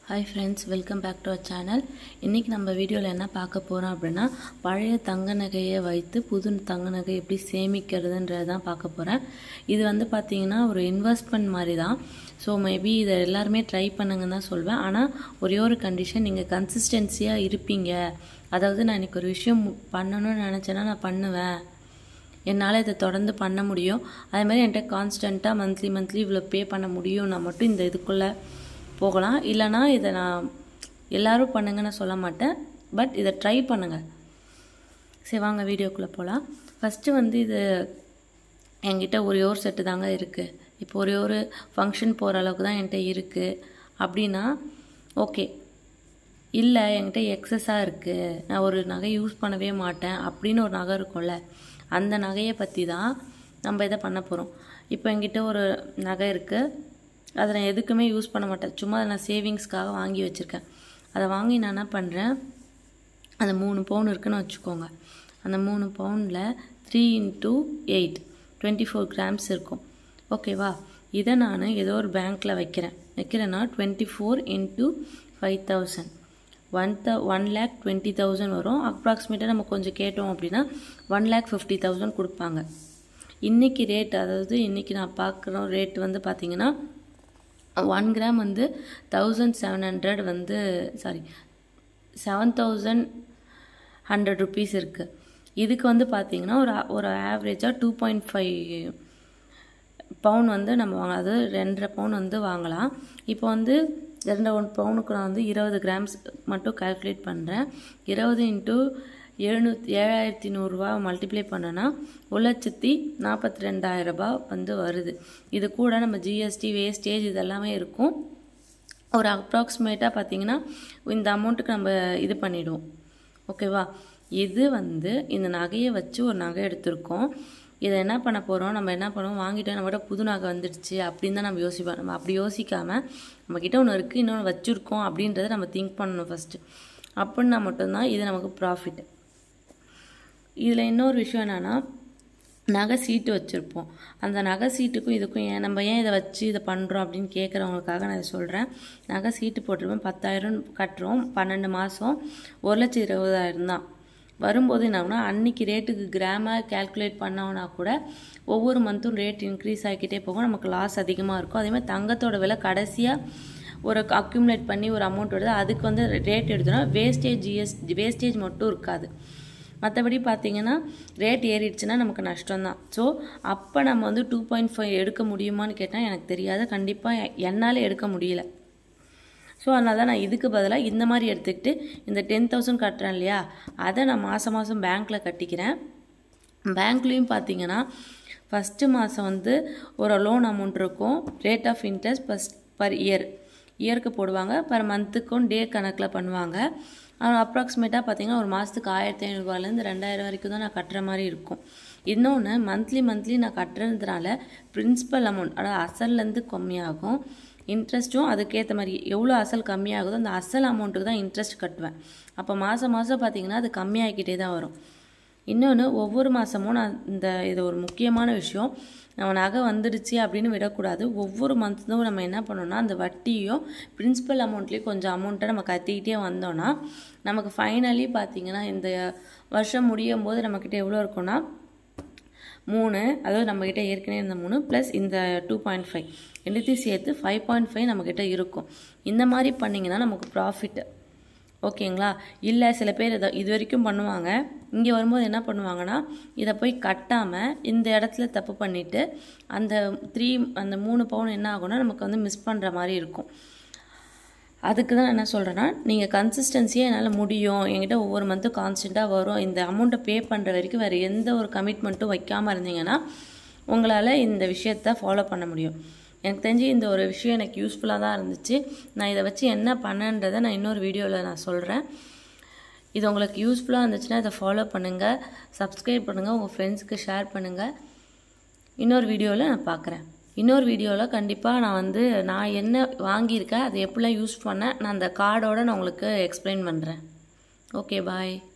Hi friends, welcome back to our channel. இன்னைக்கு நம்ம வீடியோல என்ன பார்க்க போறோம் அப்படினா பழைய தங்க நகையை வைத்து புது தங்க நகை எப்படி சேமிக்கிறதுன்றத தான் பார்க்க போறேன். இது வந்து பாத்தீங்கன்னா ஒரு இன்வெஸ்ட்மென்ட் மாதிரி தான். சோ மேபி இத எல்லாரும் ட்ரை பண்ணுங்கன்னு தான் சொல்வேன். ஆனா ஒரே ஒரு கண்டிஷன், நீங்க கன்சிஸ்டன்சியா இருப்பீங்க. அதாவது நான் இன்னைக்கு ஒரு விஷயம் பண்ணனும்னு நினைச்சேனா நான் பண்ணுவேன். என்னால இத தொடர்ந்து பண்ண முடியும். அதே மாதிரி என்கிட்ட கான்ஸ்டன்ட்டா மந்த்லி இவ்வளவு பே பண்ண முடியும். நான் மட்டும் இந்த இதுக்குள்ள போகலாம். இல்லனா இத நான் எல்லாரும் பண்ணுங்கன்னு சொல்ல மாட்டேன். பட் இத ட்ரை பண்ணுங்க. சரி வாங்க வீடியோக்குள்ள போலாம். ஃபர்ஸ்ட் வந்து இது என்கிட்ட ஒரே ஒரு செட் தாங்க இருக்கு. இப்போ ஒரே ஒரு ஃபங்க்ஷன் போற அளவுக்கு தான் என்கிட்ட இருக்கு. அப்படினா ஓகே. இல்ல என்கிட்ட எக்ஸஸா இருக்கு. நான் ஒரு நகை யூஸ் பண்ணவே மாட்டேன் அப்படின ஒரு நகை இருக்கும்ல. அந்த நகையை பத்தி தான் நம்ம இத பண்ண போறோம். இப்போ என்கிட்ட ஒரு நகை இருக்கு. அத நான் எதுக்குமே யூஸ் பண்ண மாட்டேன். சும்மா நான் சேவிங்ஸ்க்காக வாங்கி வச்சிருக்கேன். அத வாங்கி நான் என்ன பண்றேன்? அந்த 3 பவுன் இருக்குன்னு வெச்சுக்கோங்க. அந்த 3 பவுன்ல 3 * 8 24 கிராம்ஸ் இருக்கும். ஓகேவா? இத நான் ஏதோ ஒரு பேங்க்ல வைக்கிறேன்னா 24 * 5000 1,20,000 வரும். அப்ராக்ஸிமேட்டா நம்ம கொஞ்சம் கேட்டோம் அப்படினா 1,50,000 கொடுப்பாங்க. இன்னைக்கு ரேட், அதாவது இன்னைக்கு நான் பார்க்குற ரேட் வந்து பாத்தீங்கன்னா 1 கிராம் வந்து 1700 வந்து 7100 ரூபீஸ் இருக்கு. இதுக்கு வந்து பாத்தீங்கன்னா ஒரு ஆவரேஜா 2.5 பவுன் வந்து நம்ம வாங்கலாம். அது 2.5 பவுன் வந்து வாங்கலாம். இப்போ வந்து 2 பவுனுக்கு நான் வந்து 20 கிராம்ஸ் மட்டும் கால்குலேட் பண்றேன். 20 * 7,100 ரூபாய் மல்டிப்ளை பண்ணனா 1,42,000 ரூபாய் வந்து வருது. இது கூட நம்ம ஜிஎஸ்டி வேஸ்டேஜ் இதெல்லாம் இருக்கும். ஒரு அப்ராக்ஸிமேட்டா பாத்தீங்கன்னா இந்த அமௌண்ட்க்கு நம்ம இது பண்ணிடுவோம். ஓகேவா? இது வந்து இந்த நகையை வச்சு ஒரு நகை எடுத்துறோம். இத என்ன பண்ண போறோம்? நம்ம என்ன பண்ணுவோம்? வாங்கிட்டோம், நம்மட்ட புது நகை வந்துருச்சு அப்படினு தான் நம்ம யோசிப்போம். நம்ம அப்படி யோசிக்காம நம்ம கிட்ட ஒன்னு இருக்கு, இன்னொன்னு வச்சிருக்கோம் அப்படின்றத நம்ம திங்க் பண்ணனும் ஃபர்ஸ்ட். அப்படினா மட்டும் தான் இது நமக்கு ப்ராஃபிட். இதுல இன்னொரு விஷயம் என்னன்னா, நகை சீட்டு வச்சிருப்போம். அந்த நகை சீட்டுக்கும் இதுக்கும் நம்ம ஏன் இத வச்சு இத பண்றோம் அப்படினு கேக்குறவங்களுக்காக நான் இத சொல்றேன். நகை சீட்டு போட்டுருப்போம். 10,000 கட்டுறோம். 12 மாசம் 1,20,000 தான். வரும்போது என்னன்னா அன்னைக்கு ரேட்டுக்கு கிராமா கால்குலேட் பண்ணோம்னா கூட ஒவ்வொரு மந்த்தும் ரேட் இன்கிரீஸ் ஆகிட்டே போகும். நமக்கு லாஸ் அதிகமா இருக்கும். அதே மாதிரி தங்கத்தோட விலை கடைசியா ஒரு அக்யூமுலேட் பண்ணி ஒரு அமௌண்ட் வருது. அதுக்கு வந்து ரேட் எடுத்தோம்னா வேஸ்டேஜ் மட்டும் இருக்காது. மத்தபடி பாத்தீங்கன்னா ரேட் ஏறிடுச்சுனா நமக்கு நஷ்டம் தான். சோ அப்ப நம்ம வந்து 2.5 எடுக்க முடியுமான்னு கேட்டா எனக்கு தெரியாது. கண்டிப்பா என்னால எடுக்க முடியல. சோ அதனால தான் நான் இதுக்கு பதிலா இந்த மாதிரி எடுத்துக்கிட்டு இந்த 10,000 கட்டறேன் இல்லையா, அத நான் மாசம் பேங்க்ல கட்டிக்கிறேன். பேங்க்லயும் பாத்தீங்கன்னா ஃபர்ஸ்ட் மாசம் வந்து ஒரு லோன் அமௌண்ட் இருக்கும். ரேட் ஆஃப் இன்ட்ரஸ்ட் பர் இயருக்கு போடுவாங்க. பர் மந்த்துக்கும் டே கணக்குல பண்ணுவாங்க. அப்ராக்ஸிமேட்டா பாத்தீங்கன்னா ஒரு மாசத்துக்கு 1,500 ரூபாயில இருந்து 2,000 வரைக்கும் தான் நான் கட்டற மாதிரி இருக்கும். இன்னொன்னு மந்த்லி நான் கட்டறதுனால பிரின்சிபல் அமௌண்ட், அதாவது அசல்ல இருந்து கம்மியாகும். இன்ட்ரஸ்டும் அதுக்கு ஏத்த மாதிரி எவ்வளவு அசல் கம்மியாகுதோ அந்த அசல் அமௌண்ட்க்கு தான் இன்ட்ரஸ்ட் கட்டுவேன். அப்ப மாசம் பாத்தீங்கன்னா அது கம்மியாகிட்டே தான் வரும். இன்னொன்னு ஒவ்வொரு மாசமும் நான் இது ஒரு முக்கியமான விஷயம், நம்ம நகை வந்துடுச்சு அப்படினு விடக்கூடாது. ஒவ்வொரு மந்த்தும் நம்ம என்ன பண்ணனும்னா அந்த வட்டியும் பிரின்சிபல் அமௌண்ட்லயே கொஞ்சம் அமௌண்ட்டை நம்ம கட்டிட்டே வந்தோம்னா நமக்கு ஃபைனலி பாத்தீங்கன்னா இந்த வருஷம் முடியும் போது நம்ம கிட்ட எவ்வளவு இருக்கும்னா 3, அதாவது நம்ம கிட்ட ஏற்கனவே இருந்த 3 பிளஸ் இந்த 2.5 எல்லாத்தையும் சேர்த்து 5.5 நம்ம கிட்ட இருக்கும். இந்த மாதிரி பண்ணீங்கன்னா நமக்கு ப்ராஃபிட். ஓகேங்களா? இல்ல சில பேர் இது வரைக்கும் பண்ணுவாங்க. இங்க வரும்போது என்ன பண்ணுவாங்கன்னா இத போய் கட்டாம இந்த இடத்துல தப்பு பண்ணிட்டு அந்த 3 பவுன் என்ன ஆகும்னா நமக்கு வந்து மிஸ் பண்ற மாதிரி இருக்கும். அதுக்கு தான் என்ன சொல்றேன்னா, நீங்க கன்சிஸ்டன்சியா என்னால முடியும், என்கிட்ட ஒவ்வொரு மந்த் கான்ஸ்டன்ட்டா வரும், இந்த அமௌண்ட்டை பே பண்ற வரைக்கும் வேற எந்த ஒரு கமிட்மெண்ட்டும் வைக்காம இருந்தீங்கன்னா உங்களால இந்த விஷயத்தை ஃபாலோ பண்ண முடியும். எனக்கு தெரிஞ்சு இந்த ஒரு விஷயம் எனக்கு யூஸ்ஃபுல்லா தான் இருந்துச்சு. நான் இத வச்சு என்ன பண்ணன்றதை நான் இன்னொரு வீடியோல நான் சொல்றேன். இது உங்களுக்கு யூஸ்ஃபுல்லா இருந்துச்சுனா இத ஃபாலோ பண்ணுங்க, சப்ஸ்கிரைப் பண்ணுங்க, உங்க ஃப்ரெண்ட்ஸ்க்கு ஷேர் பண்ணுங்க. இன்னொரு வீடியோல நான் பார்க்கறேன். இன்னொரு வீடியோல கண்டிப்பா நான் என்ன வாங்கி இருக்கேன், அதை எப்படி யூஸ் பண்ண நான் அந்த கார்டோட நான் உங்களுக்கு எக்ஸ்பிளைன் பண்றேன். Okay, by.